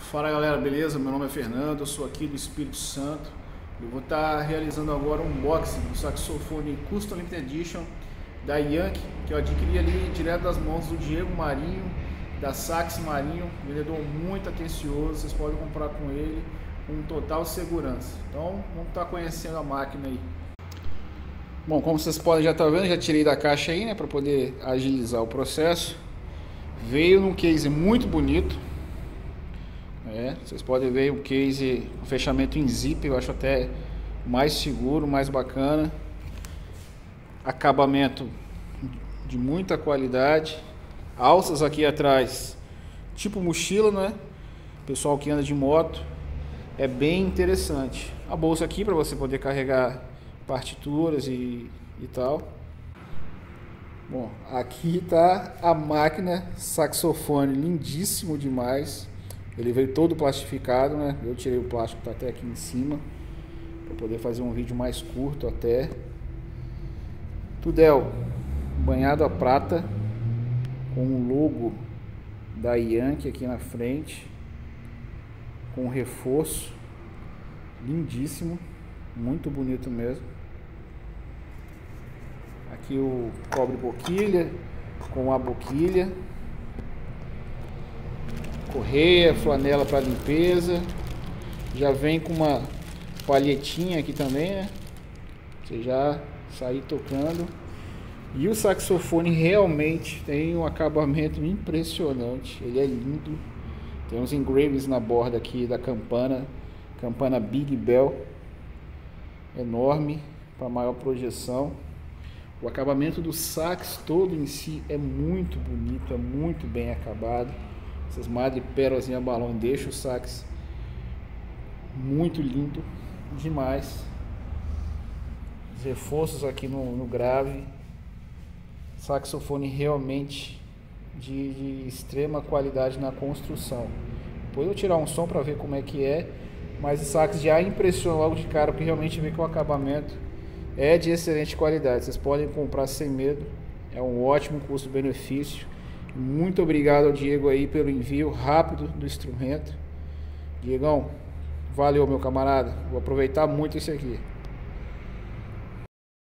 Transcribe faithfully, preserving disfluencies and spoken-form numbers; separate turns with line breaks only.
Fala galera, beleza? Meu nome é Fernando, eu sou aqui do Espírito Santo. Eu vou estar realizando agora um unboxing do saxofone Custom Limited Edition da Yankee, que eu adquiri ali direto das mãos do Diego Marinho, da Sax Marinho, vendedor muito atencioso, vocês podem comprar com ele com total segurança. Então vamos estar conhecendo a máquina aí. Bom, como vocês podem já estar vendo, já tirei da caixa aí, né, para poder agilizar o processo. Veio num case muito bonito. É, vocês podem ver o case, o fechamento em zip, eu acho até mais seguro, mais bacana. Acabamento de muita qualidade. Alças aqui atrás, tipo mochila, né? Pessoal que anda de moto, é bem interessante. A bolsa aqui para você poder carregar partituras e, e tal. Bom, aqui tá a máquina, saxofone lindíssimo demais. Ele veio todo plastificado, né? Eu tirei o plástico, tá até aqui em cima, para poder fazer um vídeo mais curto até. Tudel, banhado a prata, com o logo da Yankee aqui na frente, com reforço, lindíssimo, muito bonito mesmo. Aqui o cobre boquilha, com a boquilha. Correia, flanela para limpeza. Já vem com uma palhetinha aqui também, né? Você já sair tocando. E o saxofone realmente tem um acabamento impressionante. Ele é lindo. Tem uns engravings na borda aqui da campana, campana Big Bell, enorme, para maior projeção. O acabamento do sax todo em si é muito bonito, é muito bem acabado. Essas madrepérolas em balão deixam o sax muito lindo demais. Os reforços aqui no, no grave. Saxofone realmente de, de extrema qualidade na construção. Depois eu vou tirar um som para ver como é que é, mas o sax já impressiona logo de cara, porque realmente vê que o acabamento é de excelente qualidade. Vocês podem comprar sem medo, é um ótimo custo-benefício. Muito obrigado ao Diego aí pelo envio rápido do instrumento. Diegão, valeu meu camarada, vou aproveitar muito isso aqui.